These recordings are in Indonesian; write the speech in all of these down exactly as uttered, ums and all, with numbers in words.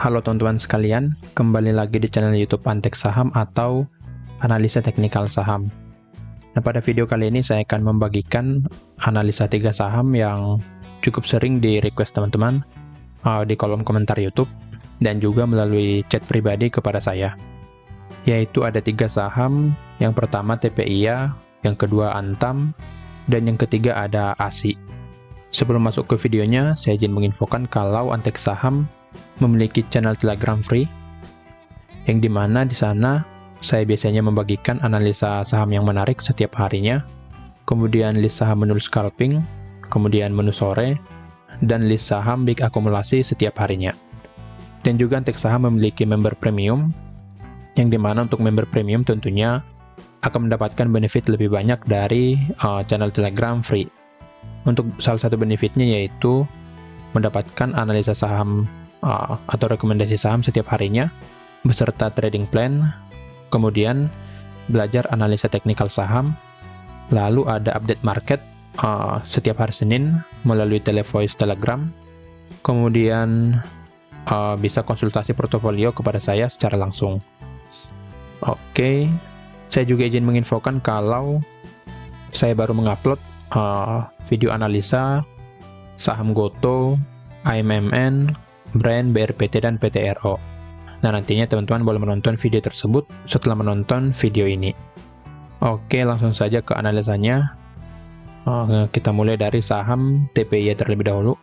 Halo teman-teman sekalian, kembali lagi di channel YouTube Antek Saham atau Analisa Teknikal Saham. Nah, pada video kali ini saya akan membagikan analisa tiga saham yang cukup sering di request teman-teman uh, di kolom komentar YouTube dan juga melalui chat pribadi kepada saya. Yaitu ada tiga saham, yang pertama T P I A, yang kedua Antam, dan yang ketiga ada A S I. Sebelum masuk ke videonya, saya izin menginfokan kalau Antek Saham memiliki channel Telegram free, yang dimana di sana saya biasanya membagikan analisa saham yang menarik setiap harinya, kemudian list saham menu scalping, kemudian menu sore, dan list saham big akumulasi setiap harinya. Dan juga Antek Saham memiliki member premium, yang dimana untuk member premium tentunya akan mendapatkan benefit lebih banyak dari uh, channel Telegram free. Untuk salah satu benefitnya yaitu mendapatkan analisa saham uh, atau rekomendasi saham setiap harinya beserta trading plan, kemudian belajar analisa teknikal saham, lalu ada update market uh, setiap hari Senin melalui televoice Telegram, kemudian uh, bisa konsultasi portofolio kepada saya secara langsung. Oke, saya juga izin menginfokan kalau saya baru mengupload uh, video analisa saham Goto, A M M N, Brand, B R P T, dan P T R O. Nah, nantinya teman-teman boleh menonton video tersebut setelah menonton video ini. Oke, langsung saja ke analisanya. Uh, kita mulai dari saham T P I A terlebih dahulu.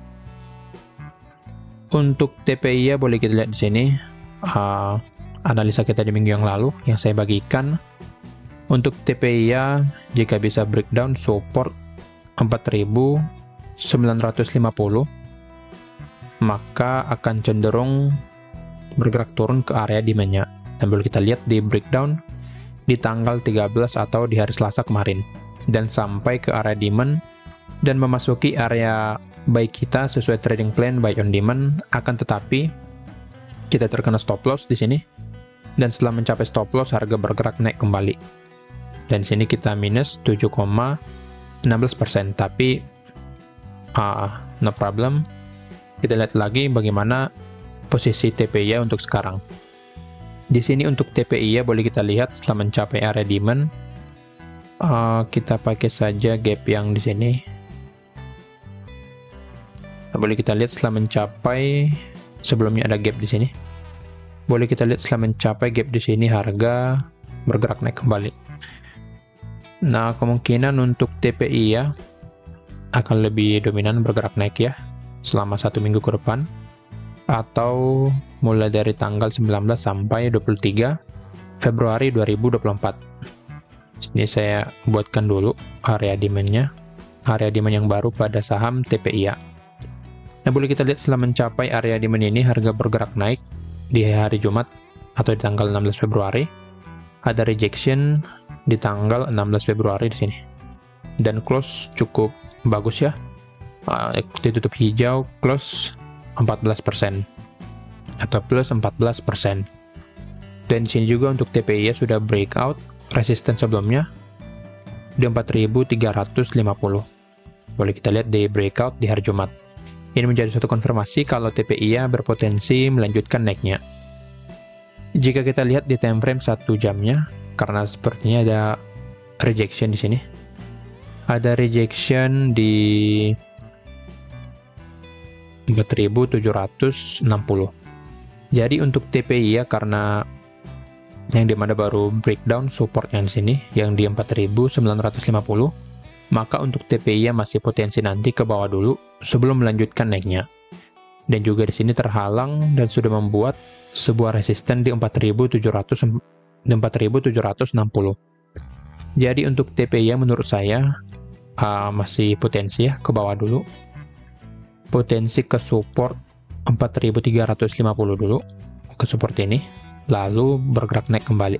Untuk T P I A boleh kita lihat di sini uh, analisa kita di minggu yang lalu yang saya bagikan. Untuk T P I A, jika bisa breakdown support empat ribu sembilan ratus lima puluh, maka akan cenderung bergerak turun ke area demand-nya. Dan boleh kita lihat di breakdown di tanggal tiga belas atau di hari Selasa kemarin, dan sampai ke area demand dan memasuki area buy kita sesuai trading plan buy on demand. Akan tetapi kita terkena stop loss di sini, dan setelah mencapai stop loss harga bergerak naik kembali. Dan sini kita minus tujuh koma satu enam persen, tapi uh, no problem. Kita lihat lagi bagaimana posisi T P I A untuk sekarang. Di sini untuk T P I A boleh kita lihat setelah mencapai area demand, uh, kita pakai saja gap yang di sini. Nah, boleh kita lihat setelah mencapai, sebelumnya ada gap di sini. Boleh kita lihat setelah mencapai gap di sini harga bergerak naik kembali. Nah, kemungkinan untuk T P I A akan lebih dominan bergerak naik ya selama satu minggu ke depan, atau mulai dari tanggal sembilan belas sampai dua puluh tiga Februari dua ribu dua puluh empat. Ini saya buatkan dulu area demand-nya, area demand yang baru pada saham T P I A. Nah, boleh kita lihat setelah mencapai area demand ini harga bergerak naik di hari Jumat atau di tanggal enam belas Februari. Ada rejection di tanggal enam belas Februari di sini, dan close cukup bagus ya, uh, ditutup hijau, close empat belas persen atau plus empat belas persen. Dan di sini juga untuk T P I A sudah breakout resisten sebelumnya di empat ribu tiga ratus lima puluh. Boleh kita lihat di breakout di hari Jumat. Ini menjadi suatu konfirmasi kalau T P I A berpotensi melanjutkan naiknya. Jika kita lihat di time frame satu jamnya, karena sepertinya ada rejection di sini. Ada rejection di empat ribu tujuh ratus enam puluh. Jadi untuk T P I A, karena yang dimana baru breakdown supportnya di sini yang di empat ribu sembilan ratus lima puluh, maka untuk T P I A masih potensi nanti ke bawah dulu sebelum melanjutkan naiknya. Dan juga di sini terhalang dan sudah membuat sebuah resisten di empat ribu tujuh ratus enam puluh. Jadi untuk T P I A menurut saya uh, masih potensi ya ke bawah dulu. Potensi ke support empat ribu tiga ratus lima puluh dulu, ke support ini, lalu bergerak naik kembali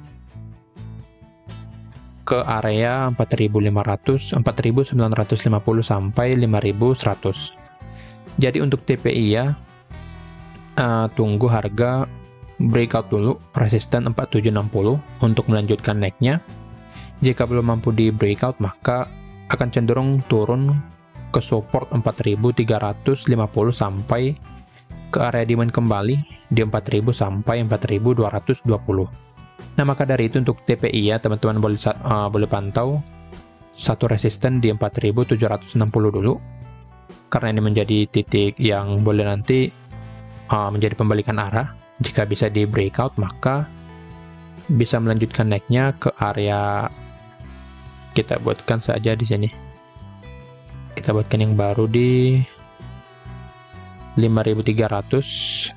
ke area empat ribu lima ratus, empat ribu sembilan ratus lima puluh sampai lima ribu seratus. Jadi untuk T P I A uh, tunggu harga breakout dulu resisten empat ribu tujuh ratus enam puluh untuk melanjutkan naiknya. Jika belum mampu di breakout, maka akan cenderung turun ke support empat ribu tiga ratus lima puluh sampai ke area demand kembali di empat ribu sampai empat ribu dua ratus dua puluh. Nah, maka dari itu untuk T P I ya, teman-teman boleh uh, boleh pantau satu resisten di empat ribu tujuh ratus enam puluh dulu, karena ini menjadi titik yang boleh nanti uh, menjadi pembalikan arah. Jika bisa di breakout, maka bisa melanjutkan naiknya ke area, kita buatkan saja di sini. Kita buatkan yang baru di lima ribu tiga ratus,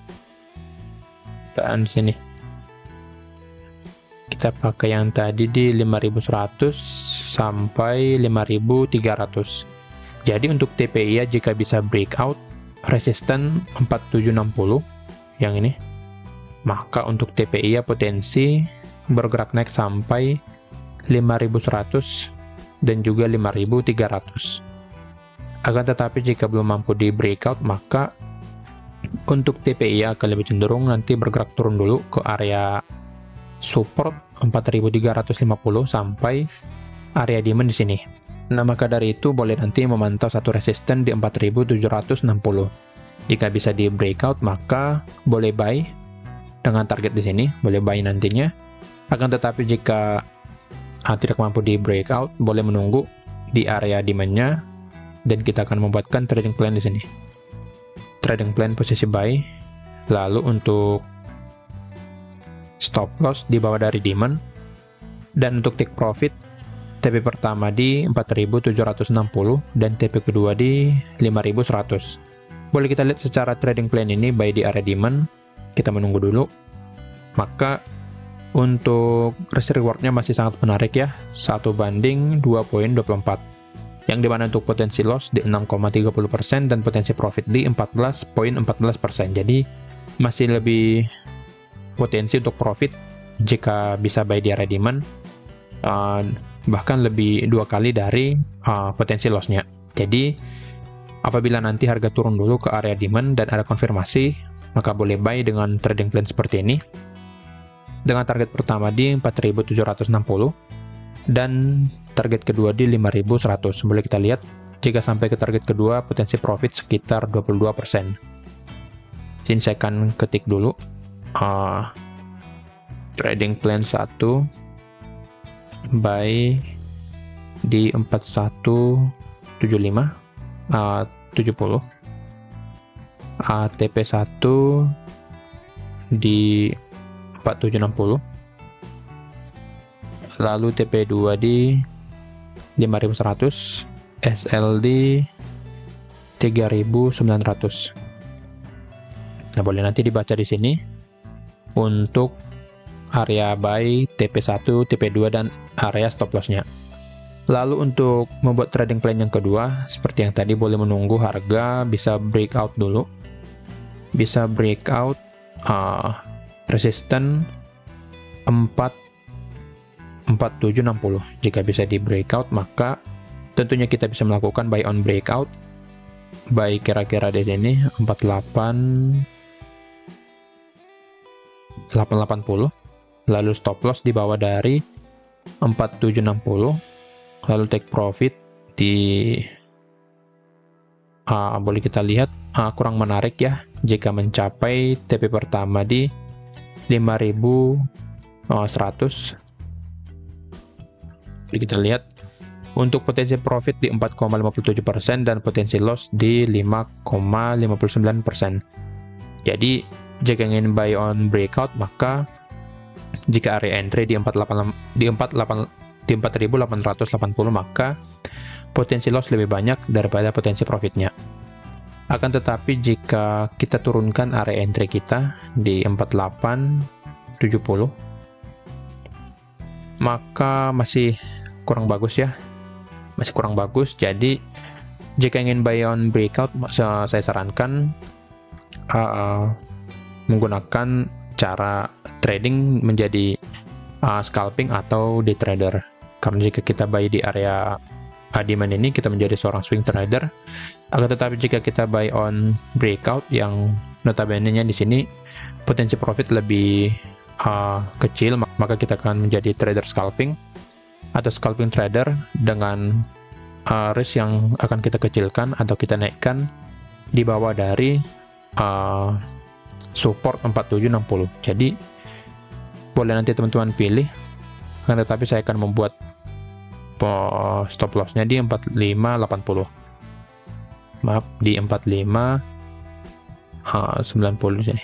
dan di sini kita pakai yang tadi di lima ribu seratus sampai lima ribu tiga ratus. Jadi untuk T P I ya, jika bisa breakout resisten empat tujuh enam puluh yang ini, maka untuk T P I ya potensi bergerak naik sampai lima ribu seratus dan juga lima ribu tiga ratus. Akan tetapi jika belum mampu di breakout, maka untuk T P I akan lebih cenderung nanti bergerak turun dulu ke area support empat ribu tiga ratus lima puluh sampai area demand di sini. Nah, maka dari itu boleh nanti memantau satu resisten di empat ribu tujuh ratus enam puluh. Jika bisa di breakout, maka boleh buy dengan target di sini, boleh buy nantinya. Akan tetapi jika ah, tidak mampu di breakout, boleh menunggu di area demand-nya, dan kita akan membuatkan trading plan di sini. Trading plan posisi buy, lalu untuk stop loss di bawah dari demand, dan untuk take profit T P pertama di empat ribu tujuh ratus enam puluh dan T P kedua di lima ribu seratus. Boleh kita lihat secara trading plan ini buy di area demand, kita menunggu dulu. Maka untuk risk rewardnya masih sangat menarik ya, satu banding dua koma dua puluh empat, yang dimana untuk potensi loss di enam koma tiga puluh persen dan potensi profit di empat belas koma empat belas persen. Jadi masih lebih potensi untuk profit jika bisa buy di area demand, uh, bahkan lebih dua kali dari uh, potensi lossnya. Jadi apabila nanti harga turun dulu ke area demand dan ada konfirmasi, maka boleh buy dengan trading plan seperti ini, dengan target pertama di empat ribu tujuh ratus enam puluh dan target kedua di lima ribu seratus. Boleh kita lihat, jika sampai ke target kedua, potensi profit sekitar dua puluh dua persen. Sini saya akan ketik dulu uh, trading plan satu, buy di empat satu tujuh lima uh, tujuh puluh, uh, T P satu di empat tujuh enam puluh, lalu T P dua di lima ribu seratus, S L di tiga ribu sembilan ratus. Nah, boleh nanti dibaca di sini untuk area buy, T P satu, T P dua, dan area stop loss-nya. Lalu untuk membuat trading plan yang kedua, seperti yang tadi, boleh menunggu harga bisa breakout dulu. Bisa breakout uh, resisten empat tujuh enam puluh. Jika bisa di breakout, maka tentunya kita bisa melakukan buy on breakout. Buy kira-kira di sini empat delapan delapan puluh. Lalu stop loss di bawah dari empat tujuh enam puluh, lalu take profit di uh, boleh kita lihat uh, kurang menarik ya jika mencapai T P pertama di lima ribu seratus. Boleh kita lihat untuk potensi profit di empat koma lima puluh tujuh persen dan potensi loss di lima koma lima puluh sembilan persen. Jadi jika ingin buy on breakout, maka jika area entry di empat ribu delapan ratus delapan puluh, maka potensi loss lebih banyak daripada potensi profitnya. Akan tetapi jika kita turunkan area entry kita di empat delapan tujuh puluh, maka masih kurang bagus ya, masih kurang bagus. Jadi jika ingin buy on breakout, saya sarankan uh, menggunakan cara trading menjadi uh, scalping atau day trader. Karena jika kita buy di area uh, demand ini, kita menjadi seorang swing trader. Akan tetapi jika kita buy on breakout, yang notabene-nya di sini potensi profit lebih uh, kecil, maka kita akan menjadi trader scalping atau scalping trader dengan uh, risk yang akan kita kecilkan atau kita naikkan di bawah dari uh, support empat tujuh enam nol. Jadi boleh nanti teman-teman pilih, akan tetapi saya akan membuat uh, stop lossnya di empat lima delapan nol. Maaf, di empat lima sembilan nol sini.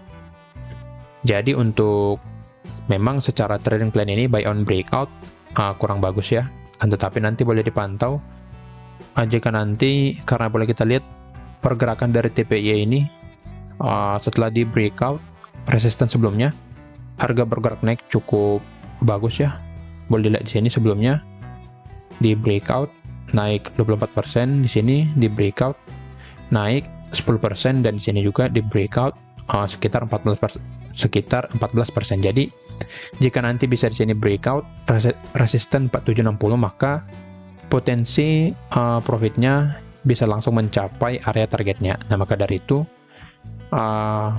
Jadi untuk memang secara trading plan ini buy on breakout uh, kurang bagus ya, kan tetapi nanti boleh dipantau uh, jika nanti, karena boleh kita lihat pergerakan dari T P I ini uh, setelah di breakout resisten sebelumnya, harga bergerak naik cukup bagus ya. Boleh dilihat di sini sebelumnya di breakout naik dua puluh empat persen, di sini di breakout naik sepuluh persen, dan di sini juga di breakout uh, sekitar empat belas persen, sekitar empat belas persen. Jadi jika nanti bisa di sini breakout resisten empat tujuh enam nol, maka potensi uh, profitnya bisa langsung mencapai area targetnya. Nah, maka dari itu uh,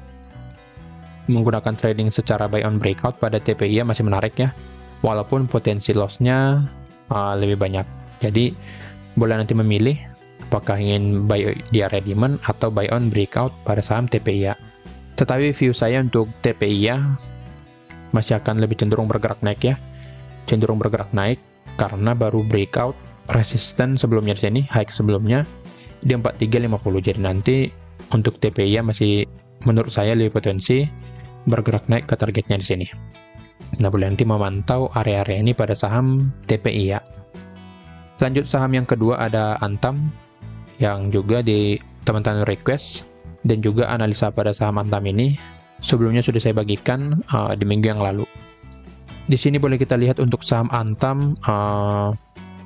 menggunakan trading secara buy on breakout pada T P I masih menarik ya, walaupun potensi lossnya uh, lebih banyak. Jadi boleh nanti memilih apakah ingin buy di area demand atau buy on breakout pada saham T P I. Tetapi view saya untuk T P I masih akan lebih cenderung bergerak naik ya, cenderung bergerak naik karena baru breakout resisten sebelumnya di sini, high sebelumnya di empat tiga lima nol. Jadi nanti untuk T P I masih menurut saya lebih potensi bergerak naik ke targetnya di sini. Nah, boleh nanti memantau area-area ini pada saham T P I. Lanjut saham yang kedua ada Antam, yang juga di teman-teman request, dan juga analisa pada saham Antam ini sebelumnya sudah saya bagikan uh, di minggu yang lalu. Di sini boleh kita lihat untuk saham Antam uh,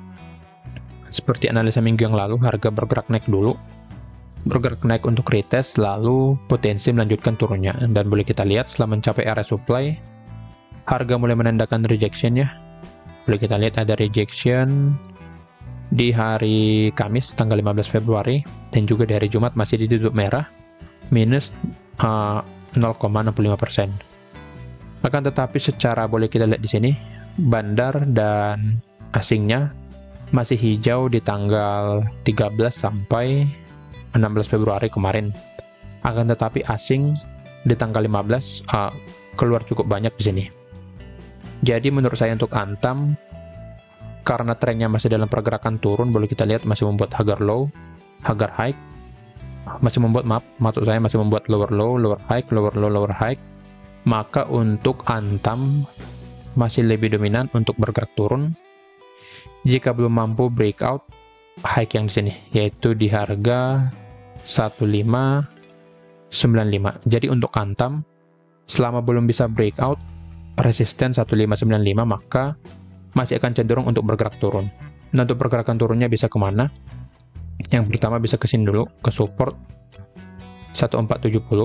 seperti analisa minggu yang lalu, harga bergerak naik dulu, bergerak naik untuk retest, lalu potensi melanjutkan turunnya, dan boleh kita lihat setelah mencapai area supply, harga mulai menandakan rejection ya. Boleh kita lihat ada rejection di hari Kamis tanggal lima belas Februari, dan juga di hari Jumat masih ditutup merah minus uh, nol koma enam lima persen. Akan tetapi secara boleh kita lihat di sini bandar dan asingnya masih hijau di tanggal tiga belas sampai enam belas Februari kemarin. Akan tetapi asing di tanggal lima belas uh, keluar cukup banyak di sini. Jadi menurut saya untuk Antam, karena trennya masih dalam pergerakan turun, boleh kita lihat masih membuat Hagar low, Hagar high, masih membuat maaf, maksud saya masih membuat lower low, lower high, lower low, lower high. Maka untuk Antam masih lebih dominan untuk bergerak turun jika belum mampu breakout high yang di sini, yaitu di harga satu lima sembilan lima. Jadi untuk Antam selama belum bisa breakout resisten satu lima sembilan lima, maka masih akan cenderung untuk bergerak turun. Nah, untuk pergerakan turunnya bisa kemana? Yang pertama bisa ke sini dulu, ke support satu empat tujuh nol,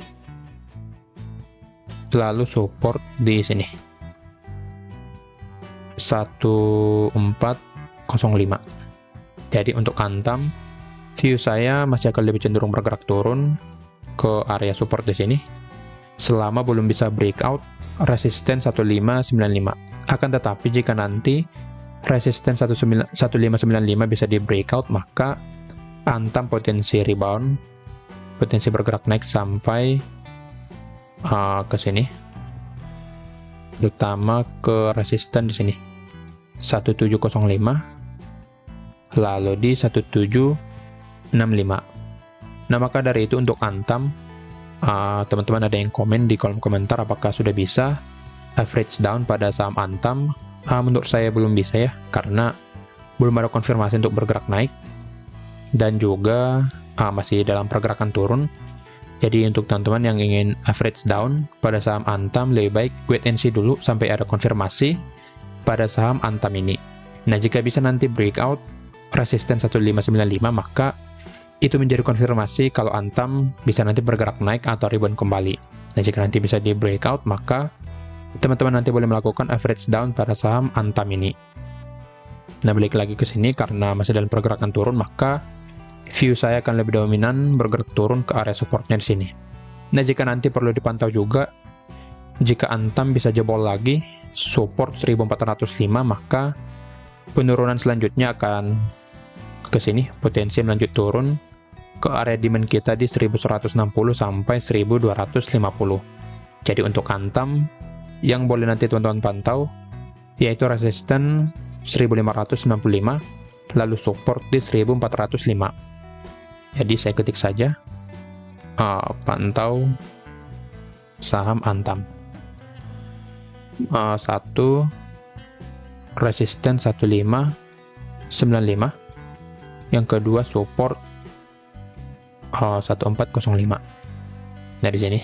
lalu support di sini satu empat nol lima. Jadi untuk Antam, view saya masih akan lebih cenderung bergerak turun ke area support di sini selama belum bisa breakout resisten satu lima sembilan lima. Akan tetapi jika nanti resisten satu lima sembilan lima bisa di breakout, maka Antam potensi rebound, potensi bergerak naik sampai uh, ke sini, terutama ke resisten di sini satu tujuh nol lima, lalu di satu tujuh enam lima. Nah, maka dari itu untuk Antam, teman-teman uh, ada yang komen di kolom komentar apakah sudah bisa average down pada saham Antam. Uh, menurut saya belum bisa ya, karena belum ada konfirmasi untuk bergerak naik, dan juga uh, masih dalam pergerakan turun. Jadi untuk teman-teman yang ingin average down pada saham Antam, lebih baik wait and see dulu sampai ada konfirmasi pada saham Antam ini. Nah, jika bisa nanti breakout resisten satu lima sembilan lima, maka itu menjadi konfirmasi kalau Antam bisa nanti bergerak naik atau rebound kembali. Nah, jika nanti bisa di breakout, maka teman-teman nanti boleh melakukan average down pada saham Antam ini. Nah, balik lagi ke sini, karena masih dalam pergerakan turun, maka view saya akan lebih dominan bergerak turun ke area supportnya di sini. Nah, jika nanti perlu dipantau juga, jika Antam bisa jebol lagi support seribu empat ratus lima, maka penurunan selanjutnya akan ke sini, potensi melanjut turun ke area demand kita di seribu seratus enam puluh sampai seribu dua ratus lima puluh. Jadi untuk Antam yang boleh nanti teman-teman pantau yaitu resisten seribu lima ratus sembilan puluh lima, lalu support di seribu empat ratus lima. Jadi saya ketik saja uh, pantau saham Antam. Uh, satu resisten satu lima sembilan lima, yang kedua support uh, satu empat nol lima dari sini.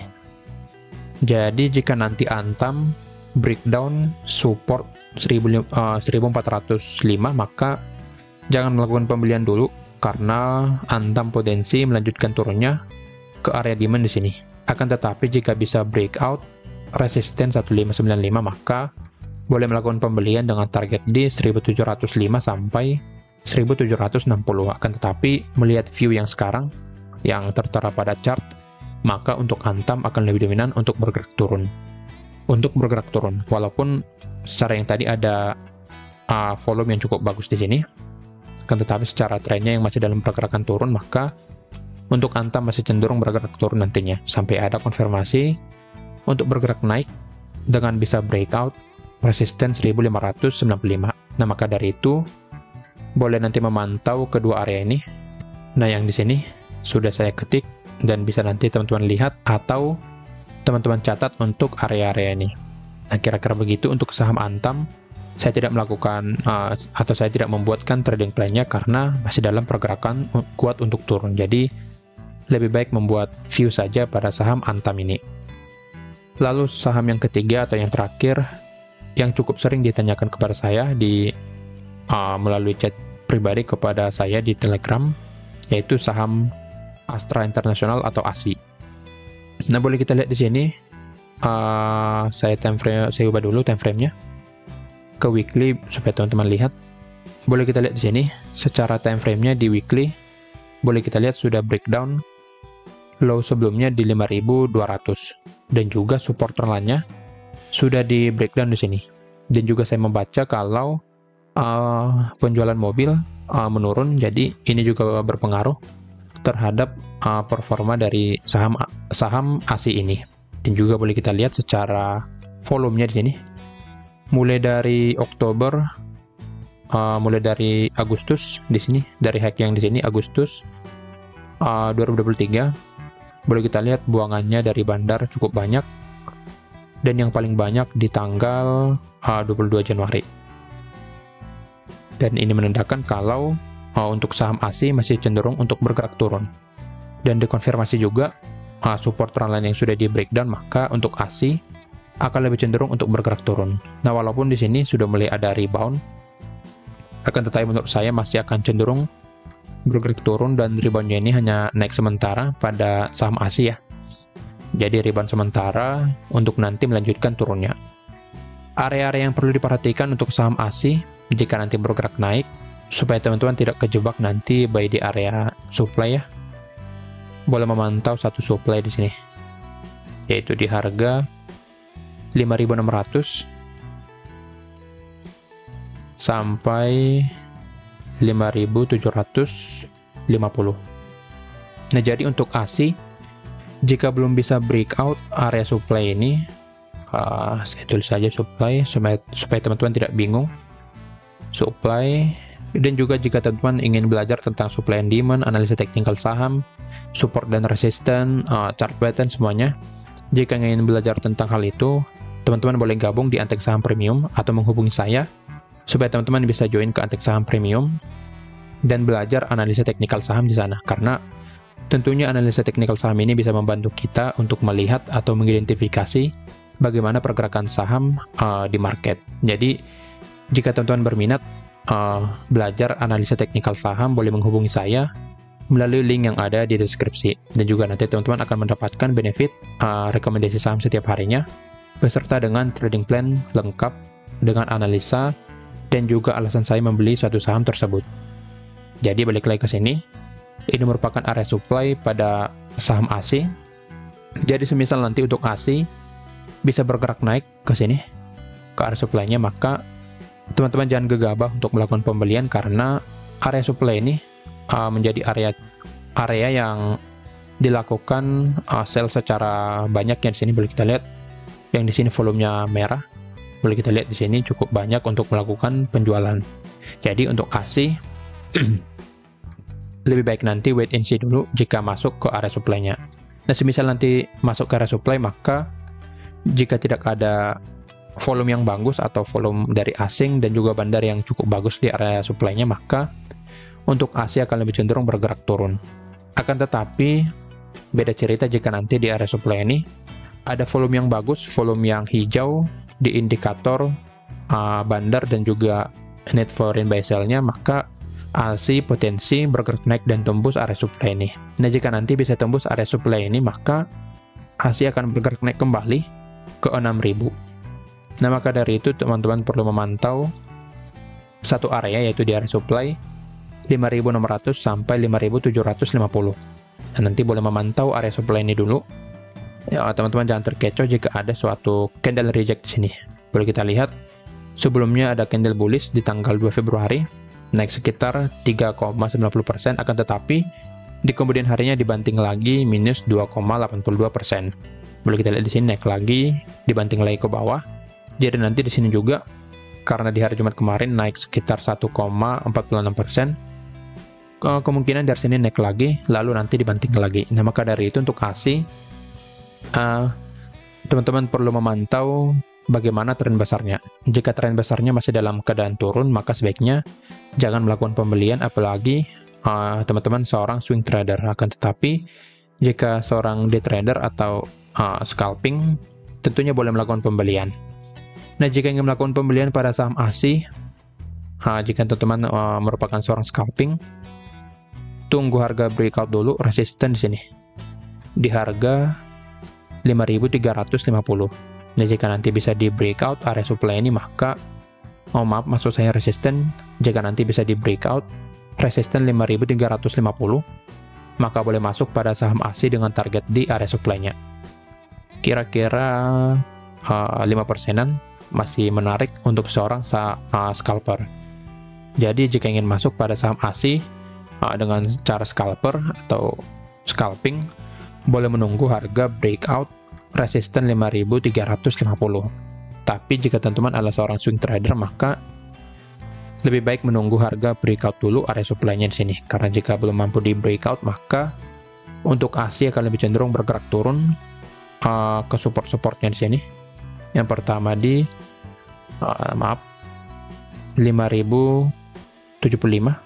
Jadi jika nanti Antam breakdown support seribu, uh, seribu empat ratus lima, maka jangan melakukan pembelian dulu karena Antam potensi melanjutkan turunnya ke area demand di sini. Akan tetapi jika bisa breakout resisten seribu lima ratus sembilan puluh lima, maka boleh melakukan pembelian dengan target di seribu tujuh ratus lima sampai seribu tujuh ratus enam puluh. Akan tetapi melihat view yang sekarang yang tertera pada chart, maka untuk Antam akan lebih dominan untuk bergerak turun. Untuk bergerak turun, walaupun secara yang tadi ada uh, volume yang cukup bagus di sini, akan tetapi secara trennya yang masih dalam pergerakan turun, maka untuk Antam masih cenderung bergerak turun nantinya sampai ada konfirmasi untuk bergerak naik dengan bisa breakout resisten seribu lima ratus sembilan puluh lima. Nah, maka dari itu boleh nanti memantau kedua area ini. Nah, yang di sini sudah saya ketik dan bisa nanti teman-teman lihat atau teman-teman catat untuk area-area ini. Nah, kira-kira begitu untuk saham Antam. Saya tidak melakukan uh, atau saya tidak membuatkan trading plan-nya karena masih dalam pergerakan kuat untuk turun. Jadi lebih baik membuat view saja pada saham Antam ini. Lalu saham yang ketiga atau yang terakhir yang cukup sering ditanyakan kepada saya di uh, melalui chat pribadi kepada saya di Telegram, yaitu saham Astra International atau A S I. Nah, boleh kita lihat di sini. Uh, saya time frame, saya ubah dulu time frame-nya ke weekly supaya teman-teman lihat. Boleh kita lihat di sini secara time frame-nya di weekly. Boleh kita lihat sudah breakdown low sebelumnya di lima ribu dua ratus dan juga support trendline-nya sudah di breakdown di sini. Dan juga saya membaca kalau uh, penjualan mobil uh, menurun, jadi ini juga berpengaruh terhadap uh, performa dari saham saham A S I ini. Dan juga boleh kita lihat secara volumenya di sini. Mulai dari Oktober, uh, mulai dari Agustus di sini, dari hack yang di sini Agustus uh, dua ribu dua puluh tiga, boleh kita lihat buangannya dari bandar cukup banyak. Dan yang paling banyak di tanggal uh, dua puluh dua Januari. Dan ini menandakan kalau uh, untuk saham A S I masih cenderung untuk bergerak turun. Dan dikonfirmasi juga uh, support trendline yang sudah di breakdown, maka untuk A S I akan lebih cenderung untuk bergerak turun. Nah, walaupun di sini sudah mulai ada rebound, akan tetapi menurut saya masih akan cenderung bergerak turun dan reboundnya ini hanya naik sementara pada saham A S I ya. Jadi rebound sementara untuk nanti melanjutkan turunnya. Area-area yang perlu diperhatikan untuk saham A S I jika nanti bergerak naik, supaya teman-teman tidak kejebak nanti buy di area supply ya. Boleh memantau satu supply di sini, yaitu di harga lima ribu enam ratus sampai lima ribu tujuh ratus lima puluh. Nah, jadi untuk A S I jika belum bisa breakout area supply ini, uh, saya tulis saja supply supaya supaya teman-teman tidak bingung. Supply, dan juga jika teman-teman ingin belajar tentang supply and demand, analisa teknikal saham, support dan resisten, uh, chart pattern semuanya. Jika ingin belajar tentang hal itu, teman-teman boleh gabung di Antek Saham Premium atau menghubungi saya supaya teman-teman bisa join ke Antek Saham Premium dan belajar analisa teknikal saham di sana. Karena tentunya analisa teknikal saham ini bisa membantu kita untuk melihat atau mengidentifikasi bagaimana pergerakan saham uh, di market. Jadi, jika teman-teman berminat uh, belajar analisa teknikal saham, boleh menghubungi saya melalui link yang ada di deskripsi. Dan juga nanti teman-teman akan mendapatkan benefit uh, rekomendasi saham setiap harinya, beserta dengan trading plan lengkap dengan analisa dan juga alasan saya membeli suatu saham tersebut. Jadi, balik lagi ke sini. Ini merupakan area supply pada saham A S I. Jadi semisal nanti untuk A S I bisa bergerak naik ke sini ke area supply-nya, maka teman-teman jangan gegabah untuk melakukan pembelian karena area supply ini uh, menjadi area area yang dilakukan uh, sell secara banyak ya. Di sini boleh kita lihat yang di sini volumenya merah. Boleh kita lihat di sini cukup banyak untuk melakukan penjualan. Jadi untuk A C lebih baik nanti wait and see dulu jika masuk ke area supply-nya. Nah, semisal nanti masuk ke area supply, maka jika tidak ada volume yang bagus atau volume dari asing dan juga bandar yang cukup bagus di area supply-nya, maka untuk A C akan lebih cenderung bergerak turun. Akan tetapi, beda cerita jika nanti di area supply ini ada volume yang bagus, volume yang hijau di indikator uh, bandar dan juga net foreign buy sell-nya, maka A C potensi bergerak naik dan tembus area supply ini. Nah, jika nanti bisa tembus area supply ini, maka A C akan bergerak naik kembali ke enam ribu. Nah, maka dari itu teman-teman perlu memantau satu area, yaitu di area supply lima ribu enam ratus sampai lima ribu tujuh ratus lima puluh. Nah, nanti boleh memantau area supply ini dulu. Ya, teman-teman jangan terkecoh jika ada suatu candle reject di sini. Boleh kita lihat sebelumnya ada candle bullish di tanggal dua Februari. Naik sekitar tiga koma sembilan nol persen, akan tetapi di kemudian harinya dibanting lagi minus dua koma delapan dua persen. Boleh kita lihat di sini naik lagi, dibanting lagi ke bawah. Jadi nanti di sini juga karena di hari Jumat kemarin naik sekitar satu koma empat enam persen, kemungkinan dari sini naik lagi, lalu nanti dibanting lagi. Nah, maka dari itu untuk A C teman-teman uh, perlu memantau bagaimana tren besarnya. Jika tren besarnya masih dalam keadaan turun, maka sebaiknya jangan melakukan pembelian, apalagi teman-teman uh, seorang swing trader. Akan tetapi, jika seorang day trader atau uh, scalping, tentunya boleh melakukan pembelian. Nah, jika ingin melakukan pembelian pada saham A C, uh, jika teman-teman uh, merupakan seorang scalping, tunggu harga breakout dulu, resisten di sini. Di harga lima ribu tiga ratus lima puluh. Nah, jika nanti bisa di breakout area supply ini, maka oh maaf, maksud saya resisten. Jika nanti bisa di breakout resisten lima ribu tiga ratus lima puluh, maka boleh masuk pada saham A C dengan target di area supply-nya. Kira-kira uh, lima persenan masih menarik untuk seorang uh, scalper. Jadi jika ingin masuk pada saham A C uh, dengan cara scalper atau scalping, boleh menunggu harga breakout resisten lima ribu tiga ratus lima puluh. Tapi jika teman-teman adalah seorang swing trader, maka lebih baik menunggu harga breakout dulu area supply-nya di sini. Karena jika belum mampu di breakout, maka untuk A C akan lebih cenderung bergerak turun uh, ke support-supportnya di sini. Yang pertama di uh, maaf lima ribu tujuh puluh lima.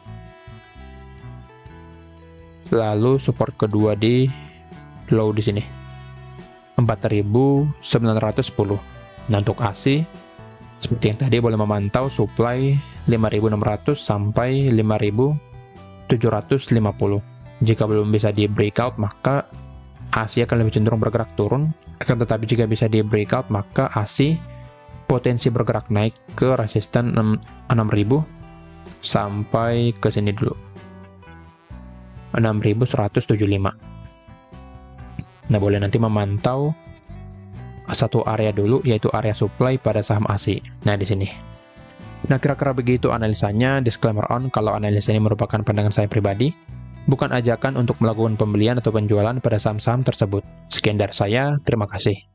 Lalu support kedua di low di sini empat ribu sembilan ratus sepuluh. Nah, untuk A C seperti yang tadi boleh memantau supply lima ribu enam ratus sampai lima ribu tujuh ratus lima puluh. Jika belum bisa di breakout, maka A C akan lebih cenderung bergerak turun. Akan tetapi jika bisa di breakout, maka A C potensi bergerak naik ke resisten enam ribu sampai ke sini dulu, enam ribu seratus tujuh puluh lima. Nah, boleh nanti memantau satu area dulu, yaitu area supply pada saham A C. Nah, di sini. Nah, kira-kira begitu analisanya. Disclaimer on, kalau analisa ini merupakan pandangan saya pribadi, bukan ajakan untuk melakukan pembelian atau penjualan pada saham-saham tersebut. Sekian dari saya, terima kasih.